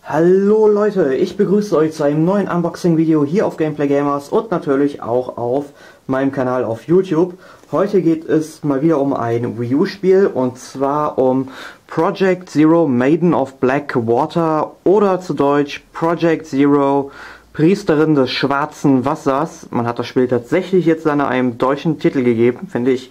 Hallo Leute, ich begrüße euch zu einem neuen Unboxing-Video hier auf Gameplay Gamers und natürlich auch auf meinem Kanal auf YouTube. Heute geht es mal wieder um ein Wii U-Spiel und zwar um Project Zero Maiden of Black Water oder zu Deutsch Project Zero Priesterin des schwarzen Wassers. Man hat das Spiel tatsächlich jetzt einem deutschen Titel gegeben, finde ich.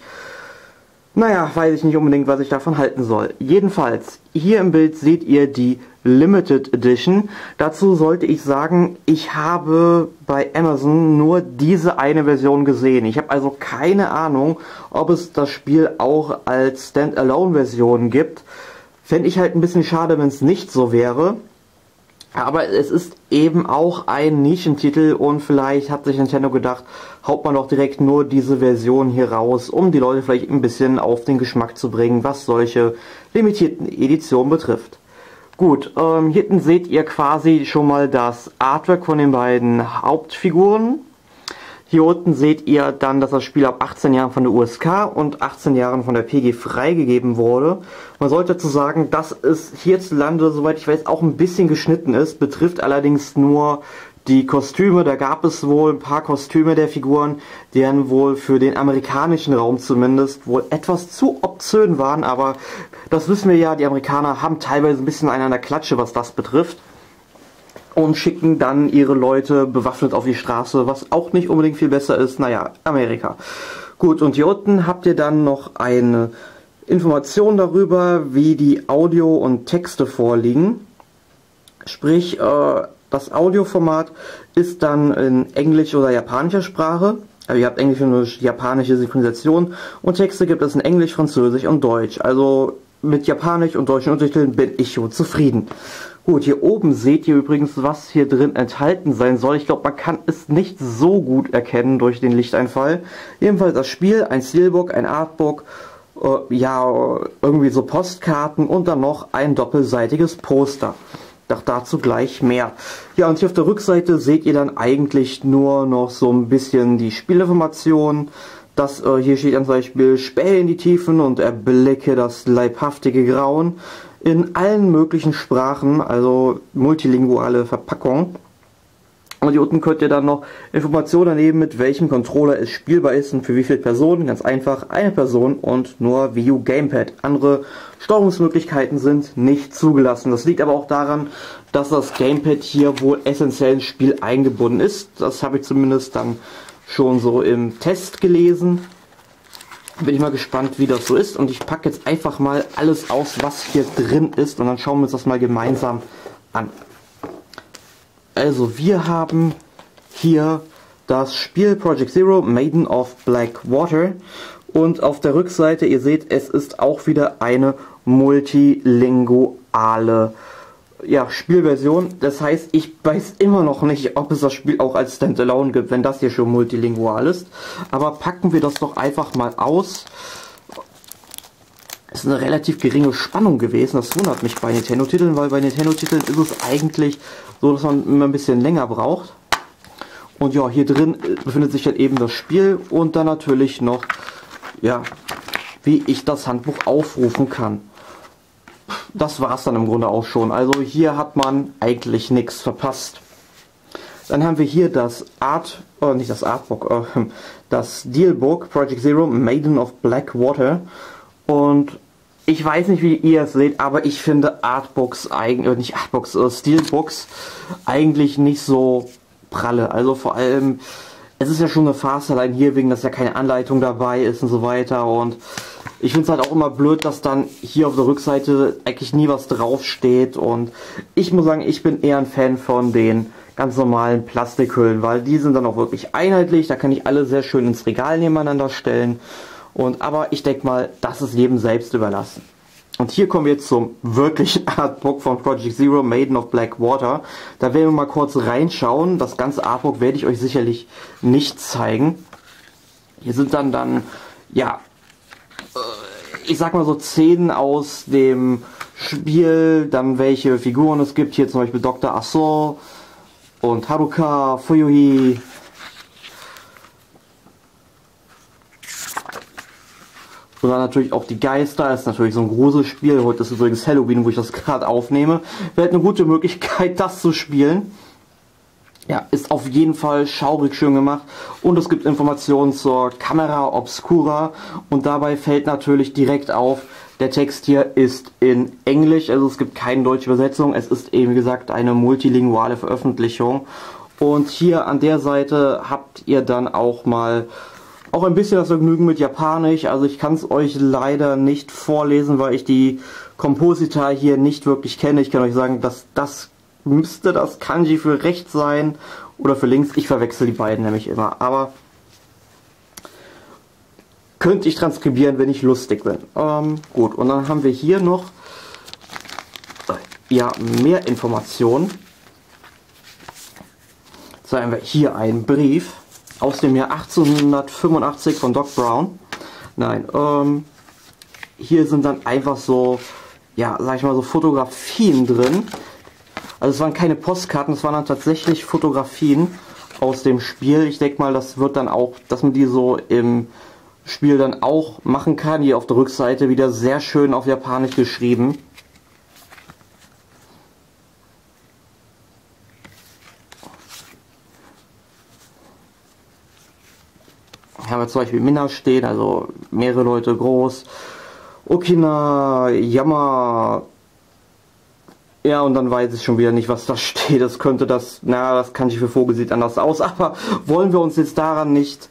Naja, weiß ich nicht unbedingt, was ich davon halten soll. Jedenfalls, hier im Bild seht ihr die Limited Edition. Dazu sollte ich sagen, ich habe bei Amazon nur diese eine Version gesehen. Ich habe also keine Ahnung, ob es das Spiel auch als Standalone-Version gibt. Fände ich halt ein bisschen schade, wenn es nicht so wäre. Aber es ist eben auch ein Nischentitel und vielleicht hat sich Nintendo gedacht, haut man doch direkt nur diese Version hier raus, um die Leute vielleicht ein bisschen auf den Geschmack zu bringen, was solche limitierten Editionen betrifft. Gut, hier hinten seht ihr quasi schon mal das Artwork von den beiden Hauptfiguren. Hier unten seht ihr dann, dass das Spiel ab 18 Jahren von der USK und 18 Jahren von der PG freigegeben wurde. Man sollte dazu sagen, dass es hierzulande, soweit ich weiß, auch ein bisschen geschnitten ist, betrifft allerdings nur die Kostüme. Da gab es wohl ein paar Kostüme der Figuren, die dann wohl für den amerikanischen Raum zumindest wohl etwas zu obszön waren, aber das wissen wir ja, die Amerikaner haben teilweise ein bisschen einen an der Klatsche, was das betrifft. Und schicken dann ihre Leute bewaffnet auf die Straße, was auch nicht unbedingt viel besser ist. Naja, Amerika. Gut, und hier unten habt ihr dann noch eine Information darüber, wie die Audio und Texte vorliegen. Sprich, das Audioformat ist dann in Englisch oder japanischer Sprache. Also ihr habt englische und japanische Synchronisation und Texte gibt es in Englisch, Französisch und Deutsch. Also mit japanisch und deutschen Untertiteln bin ich schon zufrieden. Gut, hier oben seht ihr übrigens, was hier drin enthalten sein soll. Ich glaube, man kann es nicht so gut erkennen durch den Lichteinfall. Jedenfalls das Spiel, ein Steelbook, ein Artbook, ja, irgendwie so Postkarten und dann noch ein doppelseitiges Poster. Doch dazu gleich mehr. Ja, und hier auf der Rückseite seht ihr dann eigentlich nur noch so ein bisschen die Spielinformationen. Das hier steht dann zum Beispiel: Spähe in die Tiefen und erblicke das leibhaftige Grauen. In allen möglichen Sprachen, also multilinguale Verpackung. Und hier unten könnt ihr dann noch Informationen daneben, mit welchem Controller es spielbar ist und für wie viele Personen. Ganz einfach, eine Person und nur Wii U Gamepad. Andere Steuerungsmöglichkeiten sind nicht zugelassen. Das liegt aber auch daran, dass das Gamepad hier wohl essentiell ins Spiel eingebunden ist. Das habe ich zumindest dann schon so im Test gelesen. Bin ich mal gespannt, wie das so ist, und ich packe jetzt einfach mal alles aus, was hier drin ist, und dann schauen wir uns das mal gemeinsam an. Also wir haben hier das Spiel Project Zero Maiden of Black Water und auf der Rückseite, ihr seht, es ist auch wieder eine multilinguale Spielversion. Das heißt, ich weiß immer noch nicht, ob es das Spiel auch als Standalone gibt, wenn das hier schon multilingual ist. Aber packen wir das doch einfach mal aus. Es ist eine relativ geringe Spannung gewesen. Das wundert mich bei Nintendo-Titeln, weil bei Nintendo-Titeln ist es eigentlich so, dass man immer ein bisschen länger braucht. Und ja, hier drin befindet sich dann eben das Spiel und dann natürlich noch, ja, wie ich das Handbuch aufrufen kann. Das war es dann im Grunde auch schon. Also hier hat man eigentlich nichts verpasst. Dann haben wir hier das das Steelbook Project Zero Maiden of Black Water. Und ich weiß nicht, wie ihr es seht, aber ich finde Steelbooks eigentlich nicht so pralle. Also vor allem, es ist ja schon eine Farce allein hier, wegen dass ja keine Anleitung dabei ist und so weiter. Und ich finde es halt auch immer blöd, dass dann hier auf der Rückseite eigentlich nie was draufsteht. Und ich muss sagen, ich bin eher ein Fan von den ganz normalen Plastikhüllen, weil die sind dann auch wirklich einheitlich. Da kann ich alle sehr schön ins Regal nebeneinander stellen. Aber ich denke mal, das ist jedem selbst überlassen. Und hier kommen wir jetzt zum wirklichen Artbook von Project Zero Maiden of Black Water. Da werden wir mal kurz reinschauen. Das ganze Artbook werde ich euch sicherlich nicht zeigen. Hier sind dann ja, ich sag mal so Szenen aus dem Spiel, dann welche Figuren es gibt. Hier zum Beispiel Dr. Aso und Haruka, Fuyuhi. Und dann natürlich auch die Geister, ist natürlich so ein Gruselspiel. Heute ist übrigens Halloween, wo ich das gerade aufnehme. Wäre eine gute Möglichkeit, das zu spielen. Ja, ist auf jeden Fall schaurig schön gemacht. Und es gibt Informationen zur Camera Obscura. Und dabei fällt natürlich direkt auf, der Text hier ist in Englisch. Also es gibt keine deutsche Übersetzung. Es ist eben, wie gesagt, eine multilinguale Veröffentlichung. Und hier an der Seite habt ihr dann auch mal auch ein bisschen das Vergnügen mit Japanisch. Also ich kann es euch leider nicht vorlesen, weil ich die Komposita hier nicht wirklich kenne. Ich kann euch sagen, dass das müsste das Kanji für rechts sein oder für links. Ich verwechsel die beiden nämlich immer. Aber könnte ich transkribieren, wenn ich lustig bin. Gut, und dann haben wir hier noch ja, mehr Informationen. So haben wir hier einen Brief aus dem Jahr 1885 von Doc Brown. Nein, hier sind dann einfach so, ja, sag ich mal, so Fotografien drin. Also es waren keine Postkarten, es waren dann tatsächlich Fotografien aus dem Spiel. Ich denke mal, das wird dann auch, dass man die so im Spiel dann auch machen kann. Hier auf der Rückseite wieder sehr schön auf Japanisch geschrieben. Hier haben wir zum Beispiel Minna stehen, also mehrere Leute groß. Okina, Yama. Ja, und dann weiß ich schon wieder nicht, was da steht. Das könnte das, na, das kann ich für Vogel, sieht anders aus. Aber wollen wir uns jetzt daran nicht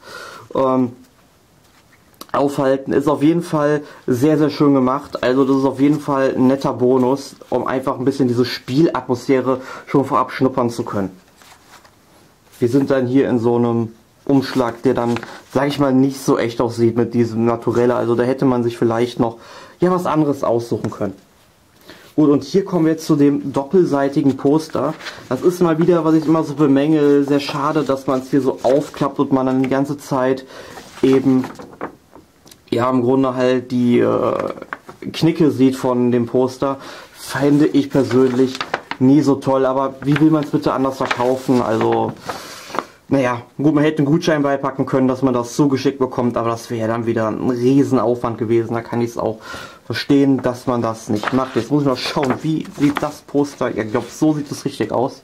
aufhalten. Ist auf jeden Fall sehr, sehr schön gemacht. Also das ist auf jeden Fall ein netter Bonus, um einfach ein bisschen diese Spielatmosphäre schon vorab schnuppern zu können. Wir sind dann hier in so einem Umschlag, der dann, sag ich mal, nicht so echt aussieht mit diesem Naturelle. Also da hätte man sich vielleicht noch ja was anderes aussuchen können. Gut, und hier kommen wir jetzt zu dem doppelseitigen Poster. Das ist mal wieder, was ich immer so bemängel, sehr schade, dass man es hier so aufklappt und man dann die ganze Zeit eben, ja, im Grunde halt die Knicke sieht von dem Poster. Fände ich persönlich nie so toll, aber wie will man es bitte anders verkaufen? Also, naja, gut, man hätte einen Gutschein beipacken können, dass man das zugeschickt bekommt, aber das wäre dann wieder ein Riesenaufwand gewesen. Da kann ich es auch verstehen, dass man das nicht macht. Jetzt muss ich mal schauen, wie sieht das Poster, ich glaube, so sieht es richtig aus.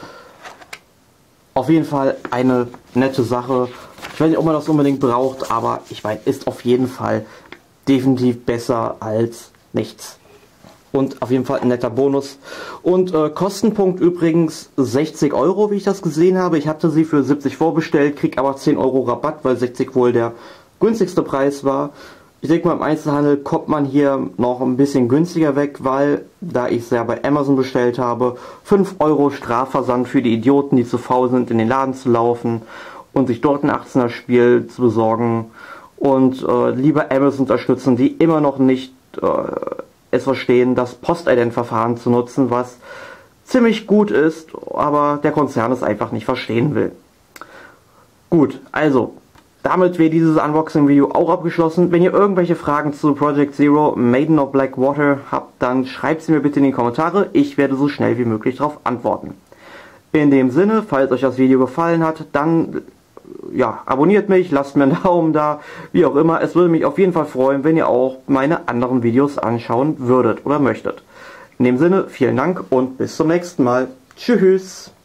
Auf jeden Fall eine nette Sache. Ich weiß nicht, ob man das unbedingt braucht, aber ich meine, ist auf jeden Fall definitiv besser als nichts. Und auf jeden Fall ein netter Bonus. Und Kostenpunkt übrigens 60 Euro, wie ich das gesehen habe. Ich hatte sie für 70 vorbestellt, krieg aber 10 Euro Rabatt, weil 60 wohl der günstigste Preis war. Ich denke mal, im Einzelhandel kommt man hier noch ein bisschen günstiger weg, weil, da ich es ja bei Amazon bestellt habe, 5 Euro Strafversand für die Idioten, die zu faul sind, in den Laden zu laufen und sich dort ein 18er Spiel zu besorgen. Und lieber Amazon unterstützen, die immer noch nicht es verstehen, das Postident-Verfahren zu nutzen, was ziemlich gut ist, aber der Konzern es einfach nicht verstehen will. Gut, also, damit wäre dieses Unboxing-Video auch abgeschlossen. Wenn ihr irgendwelche Fragen zu Project Zero, Maiden of Blackwater habt, dann schreibt sie mir bitte in die Kommentare. Ich werde so schnell wie möglich darauf antworten. In dem Sinne, falls euch das Video gefallen hat, dann ja, abonniert mich, lasst mir einen Daumen da, wie auch immer. Es würde mich auf jeden Fall freuen, wenn ihr auch meine anderen Videos anschauen würdet oder möchtet. In dem Sinne, vielen Dank und bis zum nächsten Mal. Tschüss!